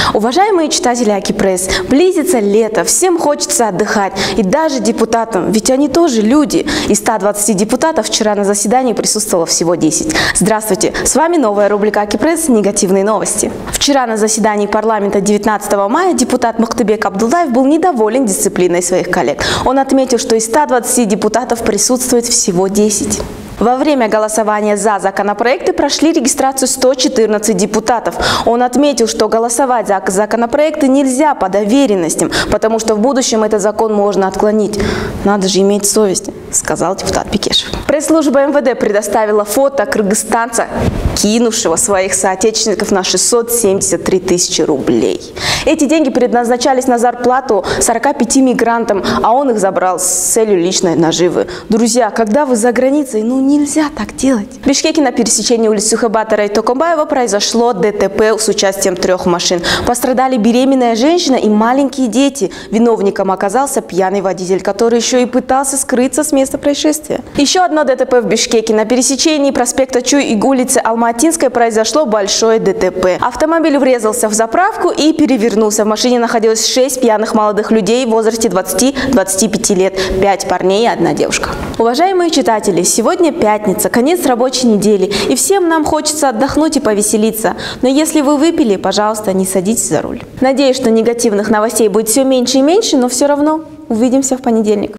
Уважаемые читатели Акипресс, близится лето, всем хочется отдыхать, и даже депутатам, ведь они тоже люди. Из 120 депутатов вчера на заседании присутствовало всего 10. Здравствуйте, с вами новая рубрика Акипресс «Негативные новости». Вчера на заседании парламента 19 мая депутат Мухтыбек Абдуллаев был недоволен дисциплиной своих коллег. Он отметил, что из 120 депутатов присутствует всего 10. Во время голосования за законопроекты прошли регистрацию 114 депутатов. Он отметил, что голосовать за законопроекты нельзя по доверенностям, потому что в будущем этот закон можно отклонить. Надо же иметь совесть, сказал депутат Бекешев. Пресс-служба МВД предоставила фото кыргызстанца, кинувшего своих соотечественников на 673 тысячи рублей. Эти деньги предназначались на зарплату 45 мигрантам, а он их забрал с целью личной наживы. Друзья, когда вы за границей, нельзя так делать. В Бишкеке на пересечении улиц Сухобатора и Токомбаева произошло ДТП с участием 3 машин. Пострадали беременная женщина и маленькие дети. Виновником оказался пьяный водитель, который еще и пытался скрыться с места происшествия. Еще одно ДТП в Бишкеке. На пересечении проспекта Чуй и улицы Алматинской произошло большое ДТП. Автомобиль врезался в заправку и перевернулся. В машине находилось 6 пьяных молодых людей в возрасте 20-25 лет. 5 парней и 1 девушка. Уважаемые читатели, сегодня пятница, конец рабочей недели, и всем нам хочется отдохнуть и повеселиться. Но если вы выпили, пожалуйста, не садитесь за руль. Надеюсь, что негативных новостей будет все меньше и меньше, но все равно увидимся в понедельник.